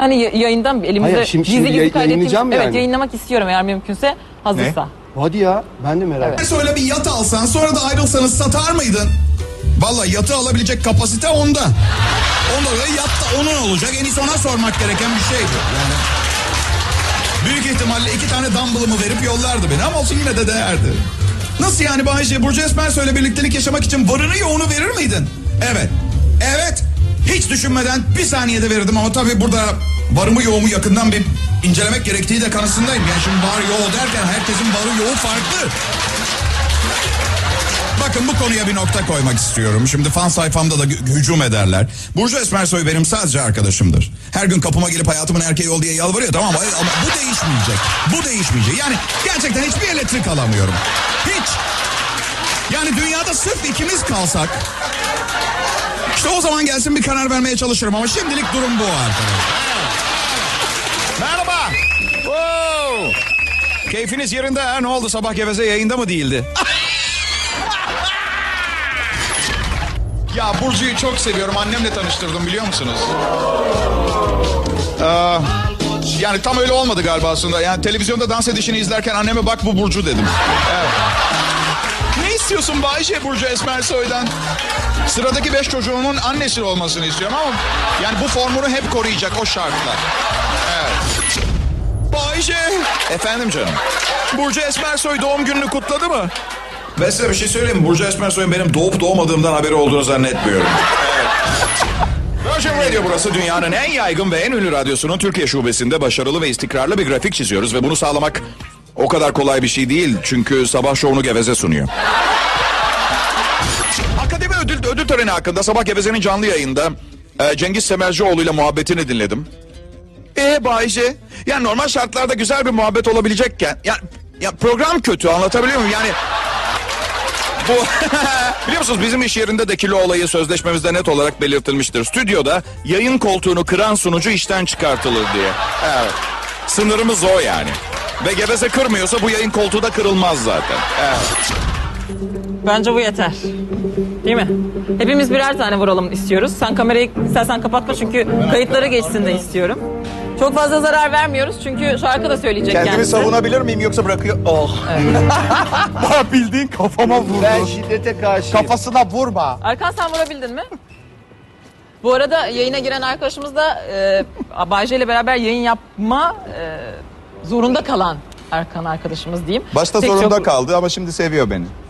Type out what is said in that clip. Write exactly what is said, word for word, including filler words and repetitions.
Hani yayından elimizde Hayır, şimdi- gizli şimdi gizli yay- kaydettiğimiz... yayınlayacağım Evet yani. yayınlamak istiyorum eğer mümkünse hazırsa. Hadi ya, ben de merak ettim. Şöyle bir yat alsan sonra da ayrılsanız satar mıydın? Vallahi yatı alabilecek kapasite onda. Onda da yat da onun olacak. En iyisi ona sormak gereken bir şeydi. Yani büyük ihtimalle iki tane dumbbell'ımı verip yollardı beni ama olsun yine de değerdi. Nasıl yani Bayce? Burcu Esmersoy'la birliktelik yaşamak için varını yoğunu verir miydin? Evet. Evet. Hiç düşünmeden bir saniyede verirdim ama tabii burada varımı yoğumu yakından bir incelemek gerektiği de kanısındayım. Yani şimdi var yoğu derken herkesin varı yoğu farklı. Bakın bu konuya bir nokta koymak istiyorum. Şimdi fan sayfamda da hücum ederler. Burcu Esmersoy benim sadece arkadaşımdır. Her gün kapıma gelip hayatımın erkeği ol diye yalvarıyor, tamam mı? Ama bu değişmeyecek. Bu değişmeyecek. Yani gerçekten hiçbir elektrik alamıyorum. Hiç. Yani dünyada sırf ikimiz kalsak... İşte o zaman gelsin bir karar vermeye çalışırım ama şimdilik durum bu arkadaşlar. Merhaba. Wow. Keyfiniz yerinde ha? Ne oldu, sabah geveze yayında mı değildi? Ya Burcu'yu çok seviyorum. Annemle tanıştırdım biliyor musunuz? Ee, yani tam öyle olmadı galiba aslında. Yani televizyonda dans edişini izlerken anneme bak bu Burcu dedim. Evet. Ne istiyorsun Bayşe Burcu Esmersoy'dan? Sıradaki beş çocuğumun annesi olmasını istiyorum ama yani bu formunu hep koruyacak o şartlar. Evet. Bayşe. Efendim canım. Burcu Esmersoy doğum gününü kutladı mı? Ben size bir şey söyleyeyim mi? Burcu Esmersoy'un benim doğup doğmadığımdan haberi olduğunu zannetmiyorum. Evet. Virgin Radio burası, dünyanın en yaygın ve en ünlü radyosunun Türkiye şubesinde başarılı ve istikrarlı bir grafik çiziyoruz ve bunu sağlamak o kadar kolay bir şey değil. Çünkü sabah şovunu Geveze sunuyor. Akademi ödül, ödül töreni hakkında sabah Geveze'nin canlı yayında e, Cengiz Semercioğlu ile muhabbetini dinledim. Eee Bayce, yani normal şartlarda güzel bir muhabbet olabilecekken ya, ya program kötü, anlatabiliyor muyum? Yani bu biliyor musunuz bizim iş yerinde de kilo olayı sözleşmemizde net olarak belirtilmiştir. Stüdyoda yayın koltuğunu kıran sunucu işten çıkartılır diye. Evet. Sınırımız o yani. Ve Geveze kırmıyorsa bu yayın koltuğu da kırılmaz zaten. Evet. Bence bu yeter. Değil mi? Hepimiz birer tane vuralım istiyoruz. Sen kamerayı istersen kapatma çünkü kayıtlara geçsin de istiyorum. Çok fazla zarar vermiyoruz çünkü şarkı da söyleyecek Kendimi kendisi. savunabilir miyim yoksa bırakıyor? Oh. Bana bildiğin kafama vurdu. Ben şiddete karşıyım. Kafasına vurma. Arkan sen vurabildin mi? Bu arada yayına giren arkadaşımız da e, Bayce ile beraber yayın yapma e, zorunda kalan Erkan arkadaşımız diyeyim. Başta Pek zorunda çok... kaldı ama şimdi seviyor beni.